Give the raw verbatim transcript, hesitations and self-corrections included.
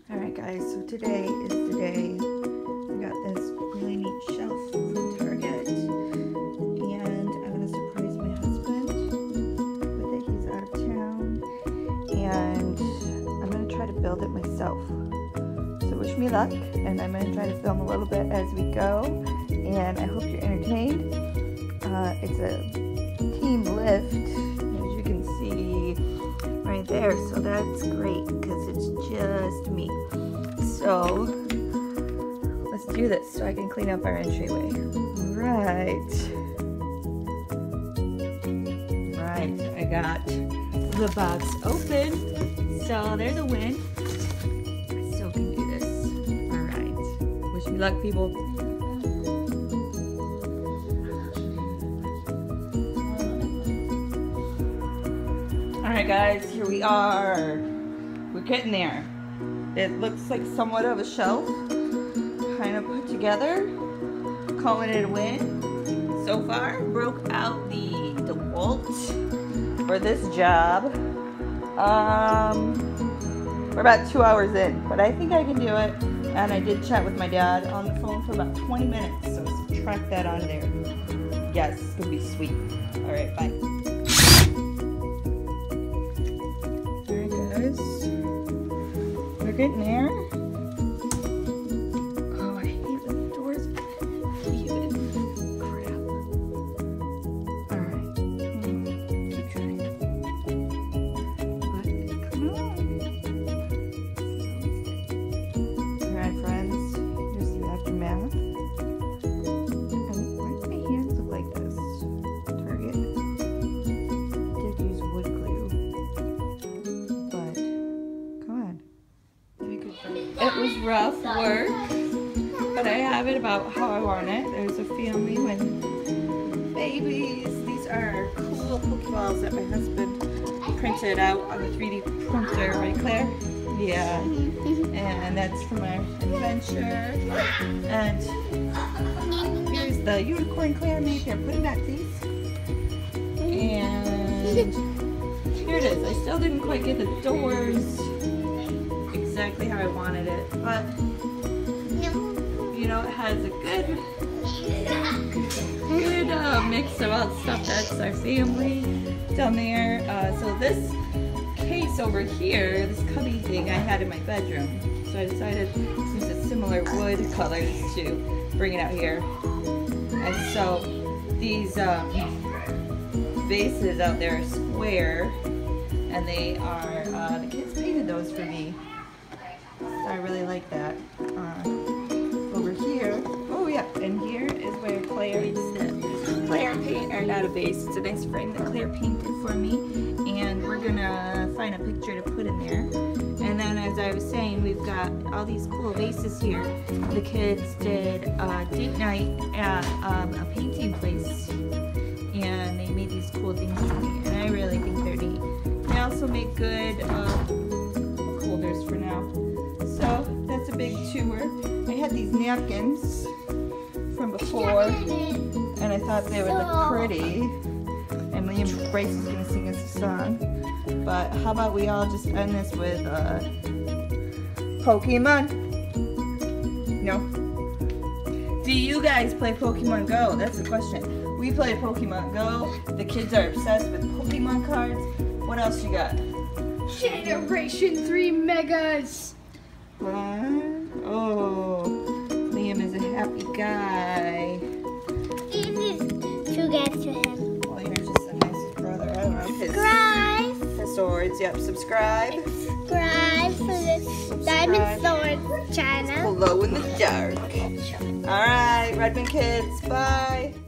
Alright guys, so today is the day I got this really neat shelf from Target, and I'm going to surprise my husband with it. He's out of town, and I'm going to try to build it myself. So wish me luck, and I'm going to try to film a little bit as we go, and I hope you're entertained. Uh, it's a team lift, as you can see right there, so that's great because it's just me. So let's do this so I can clean up our entryway. Right. Right, I got the box open. So there's a win. I still can do this. Alright. Wish me luck, people. Alright guys, here we are. We're getting there. It looks like somewhat of a shelf, kind of put together. Calling it a win so far. Broke out the DeWalt for this job. Um, we're about two hours in, but I think I can do it. And I did chat with my dad on the phone for about twenty minutes, so subtract that out of there. Yes, it's gonna be sweet. Alright, bye. We're getting there. Oh, I hate the doors. Even crap. Alright. Mm, keep trying. But come on. Alright, friends. Here's the aftermath. And why do my hands look like this? Target. I did use wood glue. But come on. It was rough work, but I have it about how I want it. There's a family with babies. These are cool Pokeballs that my husband printed out on the three D printer, right Claire? Yeah. And that's from our adventure. And here's the unicorn Claire made. Here, put it back, please. And here it is. I still didn't quite get the doors exactly how I wanted it, but you know, it has a good good uh, mix of all the stuff that's our family down there. Uh, so this case over here, this cubby thing I had in my bedroom, so I decided, since it's similar wood colors, to bring it out here. And so these um, vases out there are square, and they are uh, the kids painted those for me. So I really like that. Uh, over here, oh yeah, and here is where Claire, Claire paint, or not a vase, it's a nice frame that Claire painted for me, and we're gonna find a picture to put in there. And then, as I was saying, we've got all these cool vases here. The kids did a date night at um, a painting place, and they made these cool things for me, and I really think they're neat. They also make good uh, holders for now. So that's a big tour. I had these napkins from before, and I thought they would look pretty. And Liam Bryce is going to sing us a song. But how about we all just end this with uh, Pokemon? No? Do you guys play Pokemon Go? That's the question. We play Pokemon Go. The kids are obsessed with Pokemon cards. What else you got? Generation three Megas. What? Oh, Liam is a happy guy. Give these two guys to him. Well, you're just the nicest brother. I don't know. His, Subscribe. his swords. Yep, subscribe. Subscribe for the Diamond Sword channel. Glow in the dark. All right, Redmond kids. Bye.